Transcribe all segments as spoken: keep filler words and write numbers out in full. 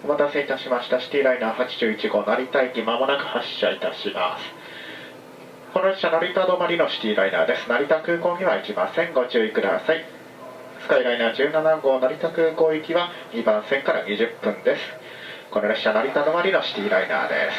お待たせいたしました。シティライナーはちじゅういち号成田駅まもなく発車いたします。この列車成田止まりのシティライナーです。成田空港には行きません。ご注意ください。スカイライナーじゅうなな号成田空港行きはにばん線からにじゅっぷんです。この列車成田止まりのシティライナーです。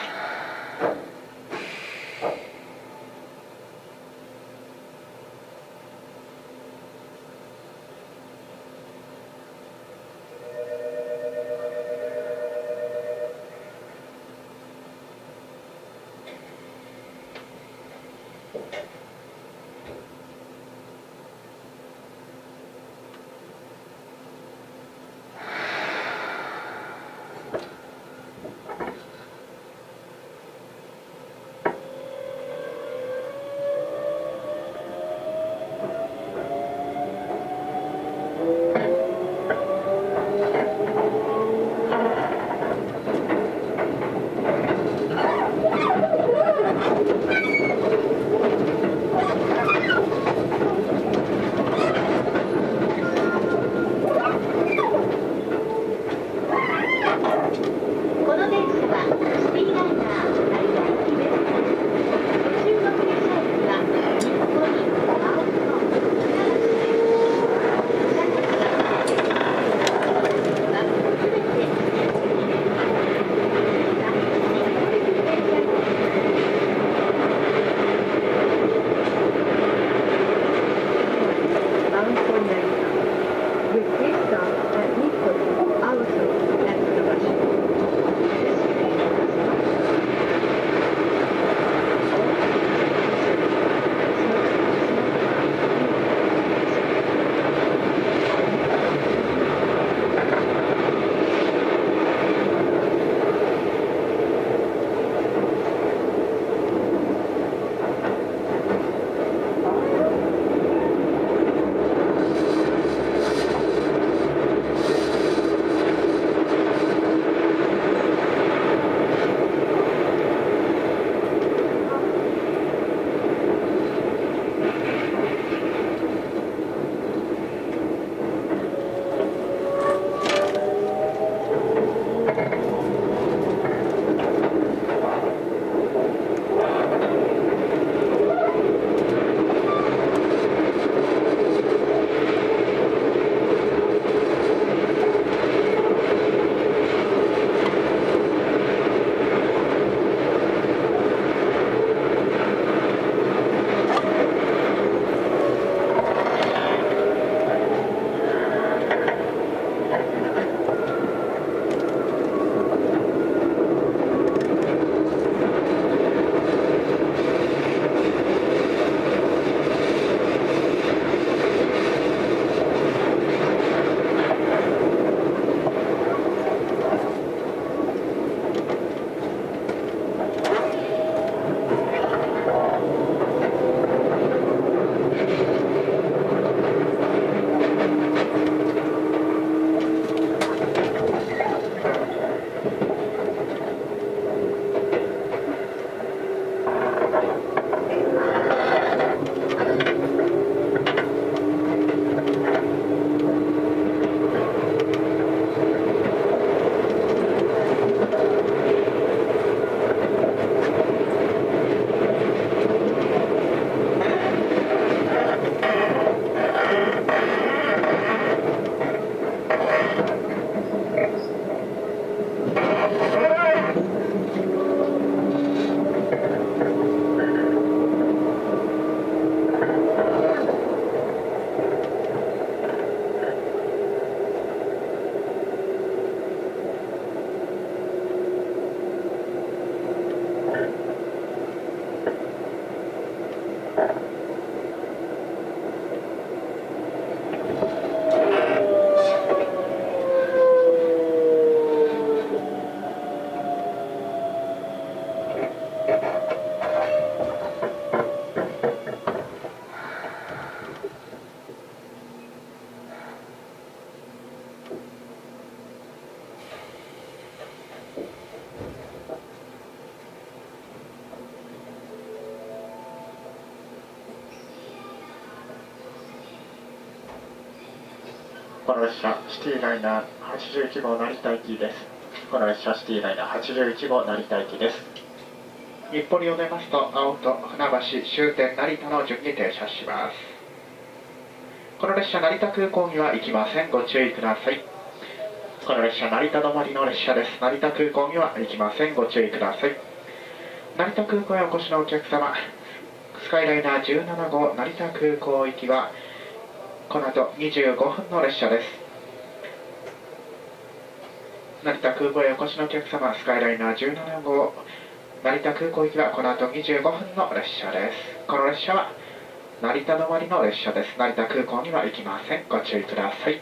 この列車シティライナーはちじゅういち号成田行きです。 この列車シティライナーはちじゅういち号成田行きです。日暮里を出ますと青と船橋終点成田の順に停車します。この列車成田空港には行きません。ご注意ください。この列車成田止まりの列車です。成田空港には行きません。ご注意ください。成田空港へお越しのお客様、スカイライナーじゅうなな号成田空港行きはこの後にじゅうごふんの列車です。成田空港へお越しのお客様、スカイライナーじゅうなな号成田空港行きはこの後にじゅうごふんの列車です。この列車は成田止まりの列車です。成田空港には行きません。ご注意ください。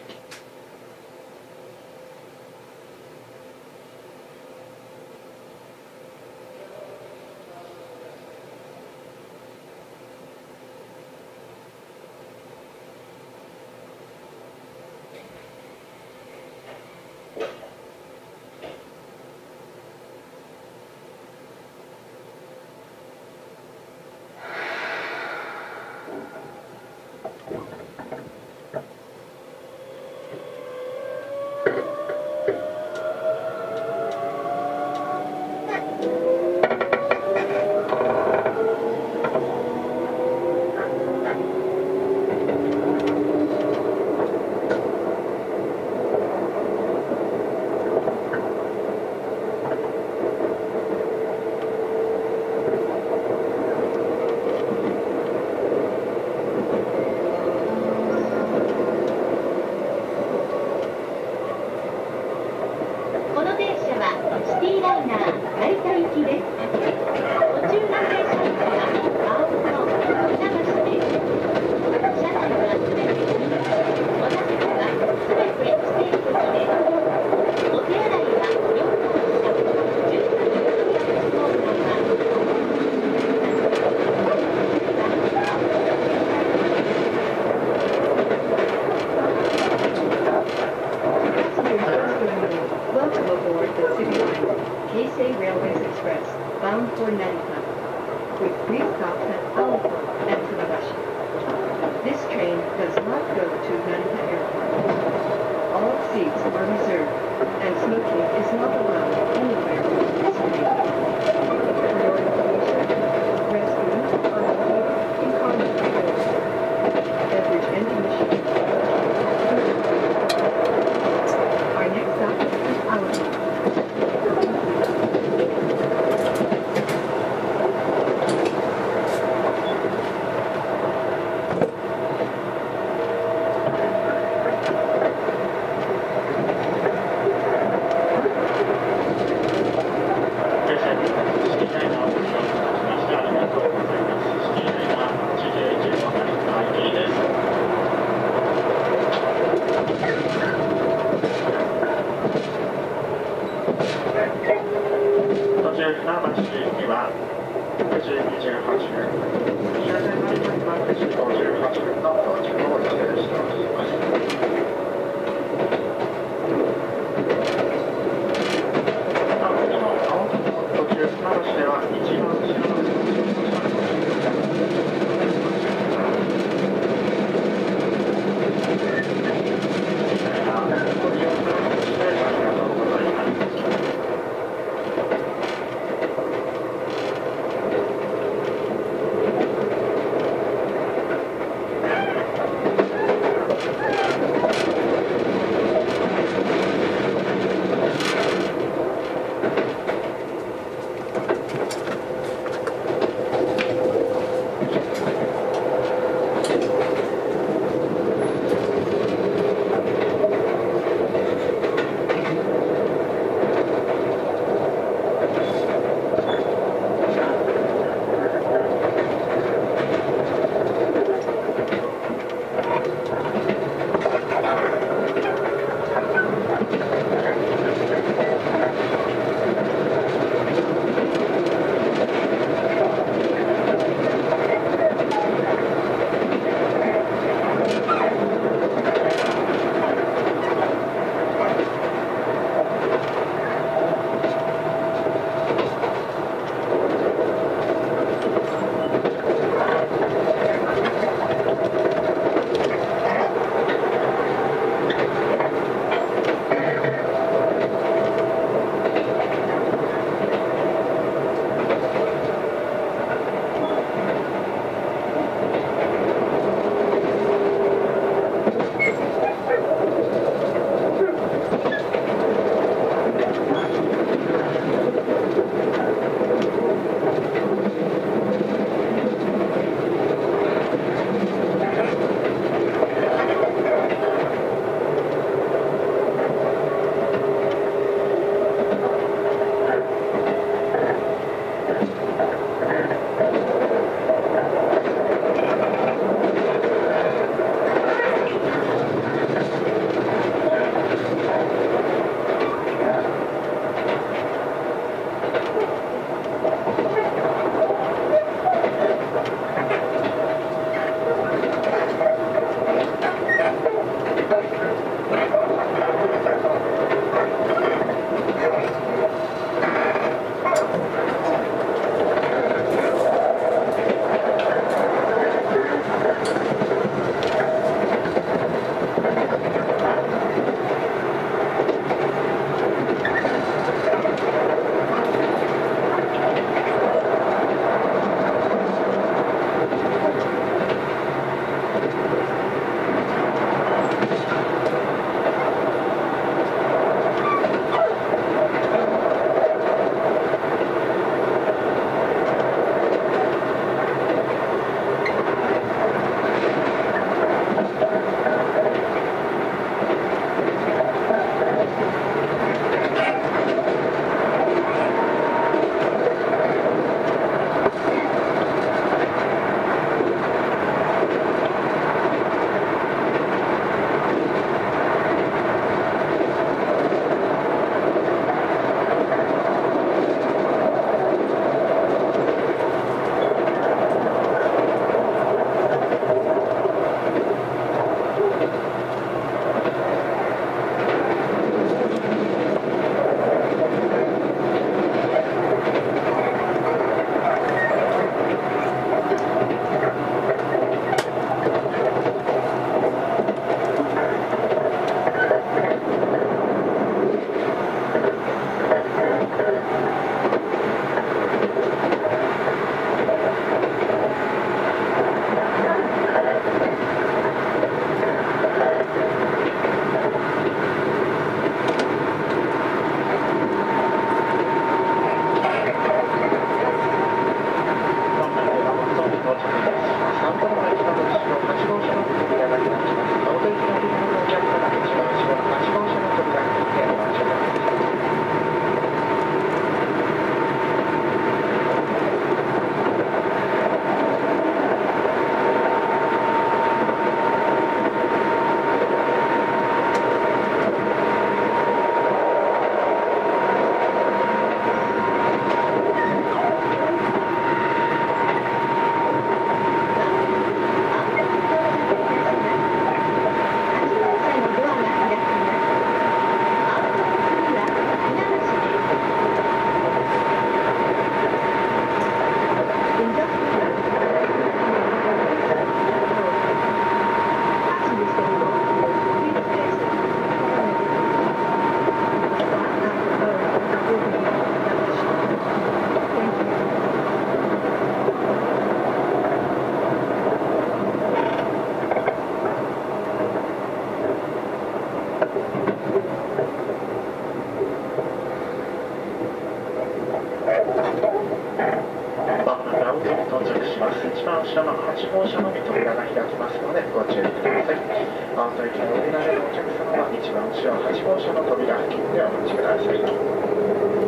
車のはち号車のみ扉が開きますのでご注意ください。青砥駅に降りられるお客様は一番後ろはち号車の扉付近でお待ちください。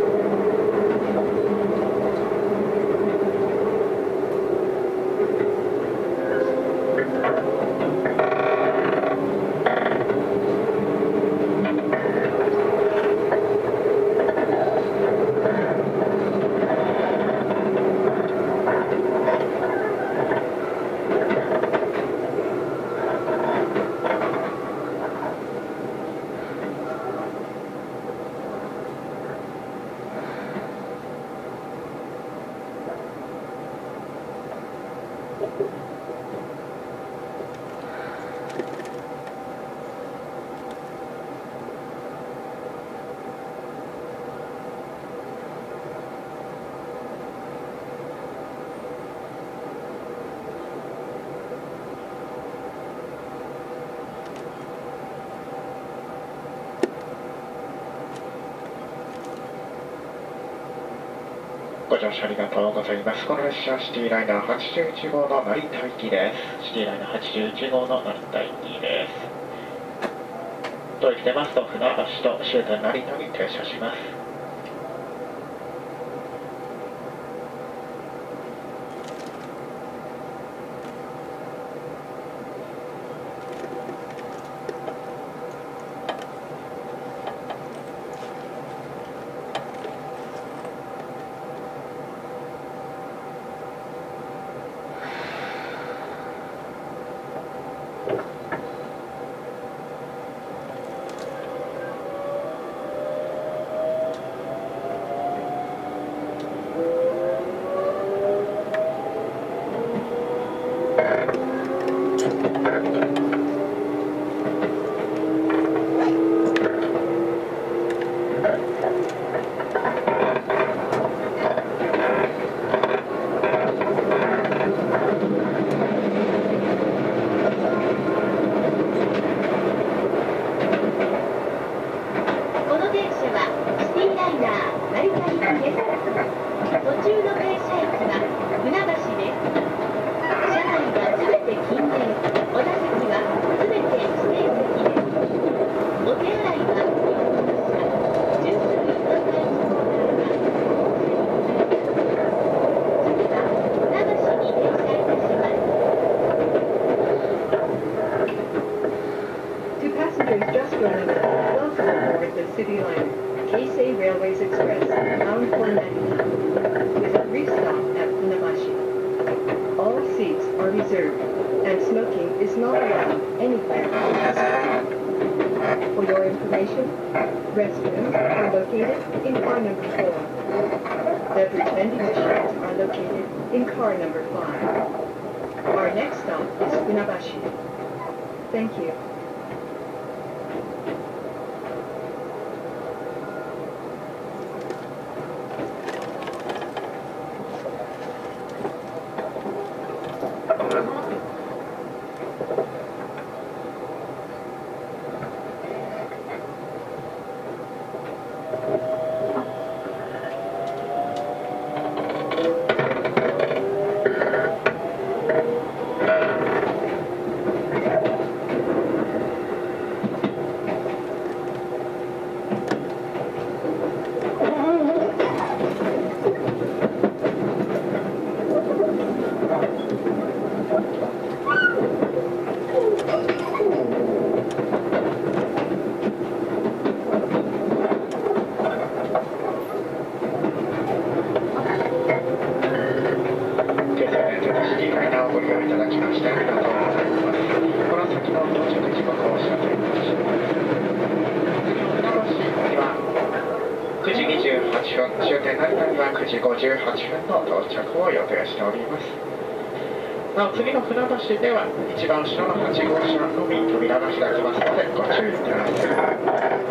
ご乗車ありがとうございます。この列車はシティライナーはちじゅういち号の成田行きです。シティライナーはちじゅういち号の成田行きです。当駅出ますと船橋と終点成田に停車します。 Just joining us, welcome aboard the City Liner, Keisei Railways Express, bound for Narita, with a brief stop at Funabashi. All seats are reserved, and smoking is not allowed anywhere on this train. For your information, restrooms are located in car number four. Beverage vending machines are located in car number five. Our next stop is Funabashi. Thank you. 終点成田にはくじごじゅうはっぷんの到着を予定しております。なお次の船橋では一番後ろのはち号車のみ扉が開きますのでご注意ください。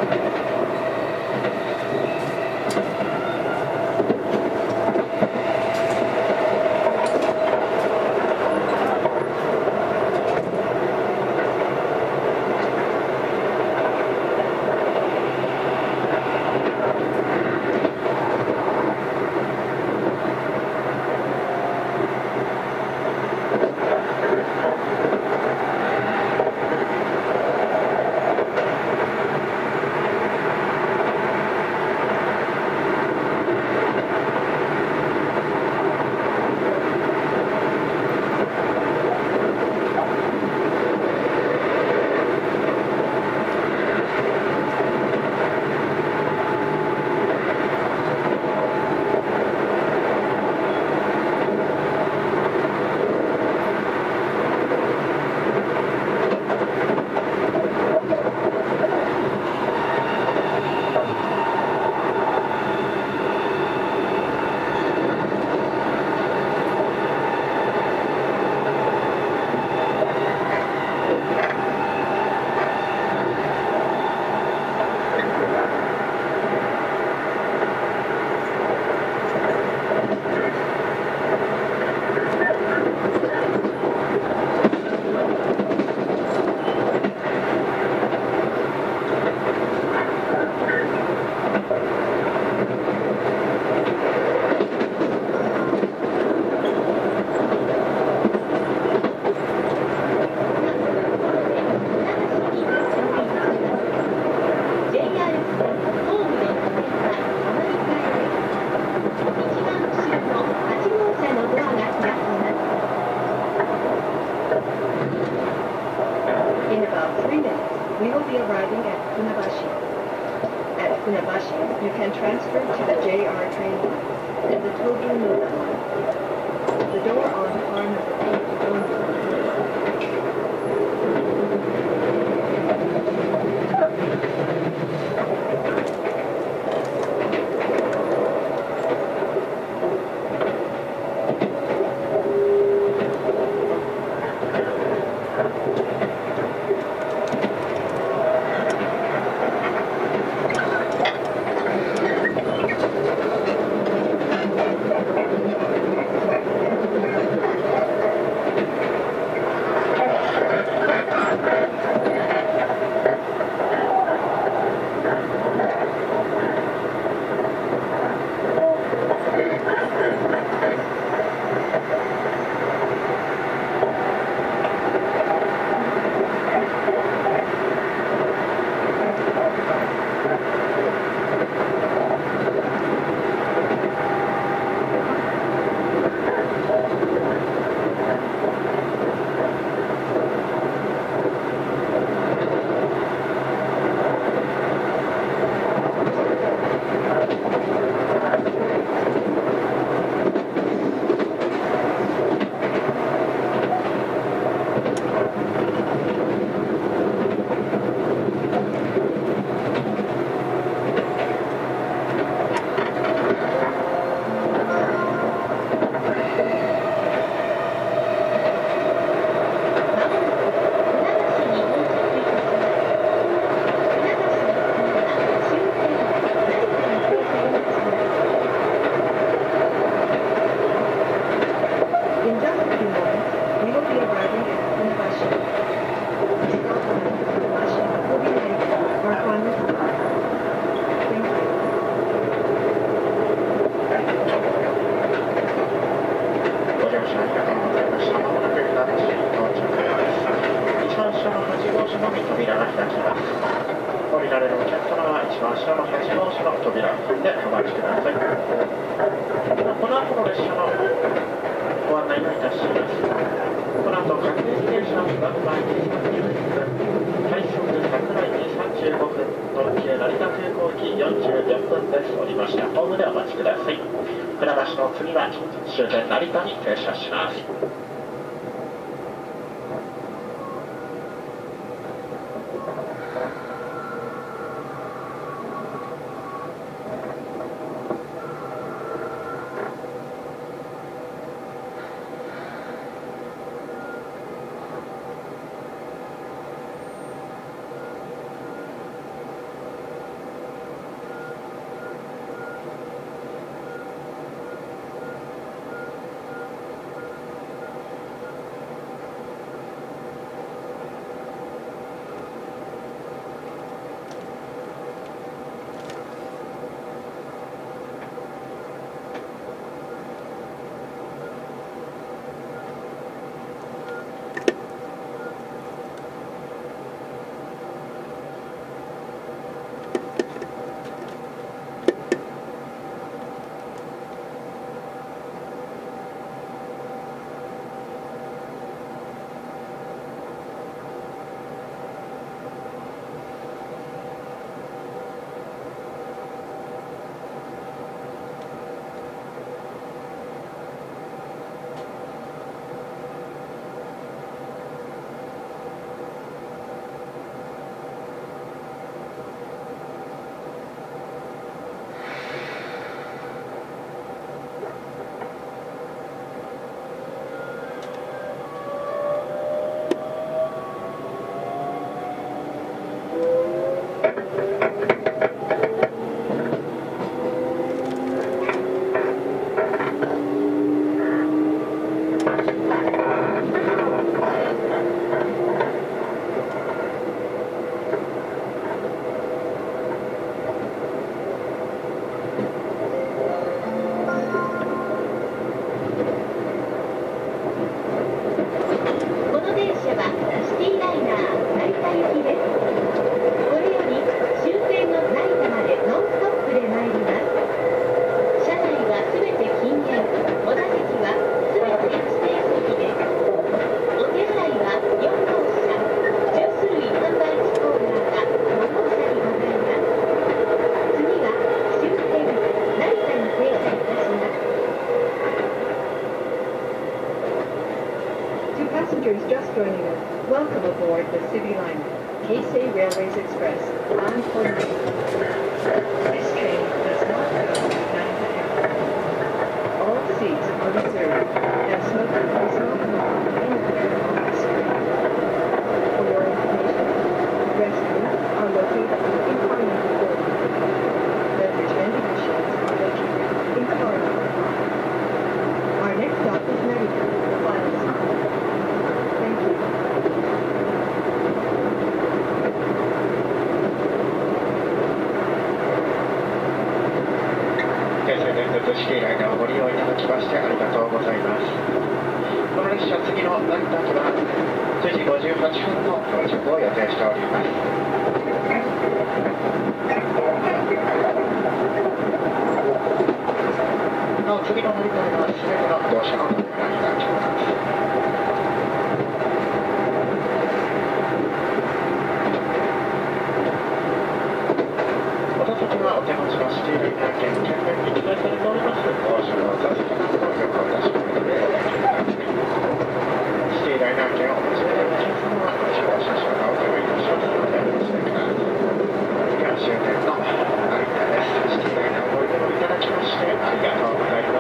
You can transfer to the J R train line and the Tokyu Noda line. The door on car number eight is open. 終点成田に停車します。 Railways Express, bound for Maine. This train does not go to Narita Airport. All seats are reserved, and smoking is not allowed anywhere on the screen. For your information, restrooms are located in Carnival four. Beverage vending machines are located in Corridor five. Our next stop is Narita, the final stop. Thank you. 京成電鉄シティライナーをご利用いただきましてありがとうございます。この列車、次の成田駅はくじごじゅうはっぷんの到着を予定しております。なお、次の乗り換えは全ての同社の乗り換えになっています。お座席はお手持ちのシティライナー券、券面に記載されております欧州の座席番号をよくお出しの上でお待ちください。シティライナー券をお持ちでないお客様はご使用車掌がお手配いたしますのでお待ちください。次は終点の成田です。シティライナーをご利用いただきましてありがとうございます。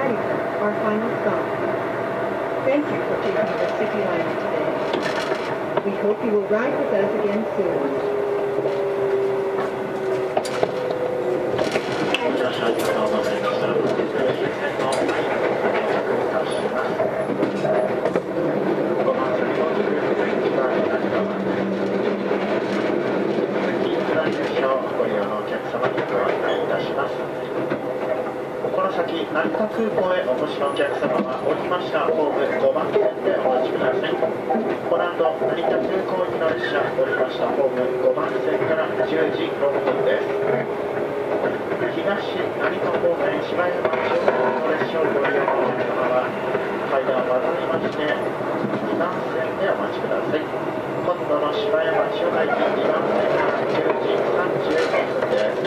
Narita, our final stop. Thank you for taking the City Liner today. We hope you will ride with us again soon. ご乗車ありがとうございました。終点の成田に到着いたします。ごばん線のじゅうろくいちばんになります。次、下り列車をご利用のお客様にご案内いたします。この先、成田空港へお越しのお客様は降りましたホームごばん線でお待ちください。この後、成田空港行きの列車降りましたホームごばん線からじゅうじろっぷんです。東成田方面芝山町の列車をご利用のお客様は階段を渡りましてにばん線でお待ちください。今度の芝山町を行きにばん線からじゅうじさんじゅうごふんです。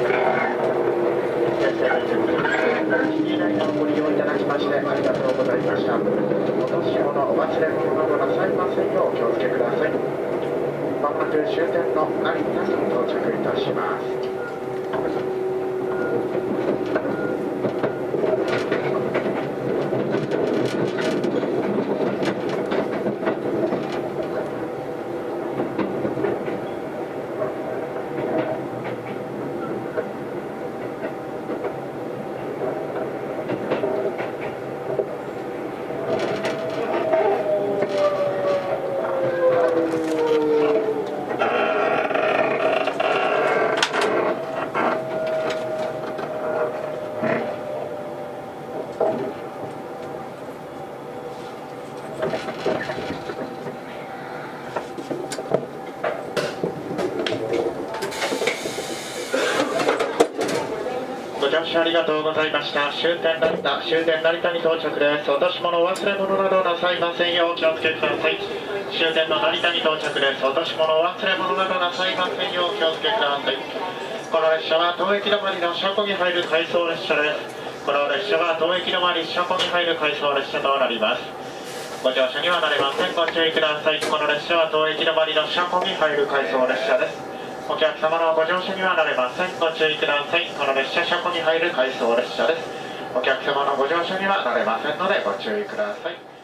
シティライナーをご利用いただきましてありがとうございました。落とし物、お忘れ物などなさいませんようお気をつけください。まもなく終点の成田に到着いたします。ご乗車ありがとうございました。終点成田、終点成田に到着です。落とし物、忘れ物などなさいませんようお気をつけください。終点の成田に到着です。落とし物、忘れ物などなさいませんようお気をつけください。この列車は当駅止まりの車庫に入る回送列車です。この列車は当駅止まり車庫に入る回送列車となります。ご乗車にはなれません。ご注意ください。この列車は当駅止まりの車庫に入る回送列車です。お客様のご乗車にはなれません。ご注意ください。この列車車庫に入る回送列車です。お客様のご乗車にはなれませんのでご注意ください。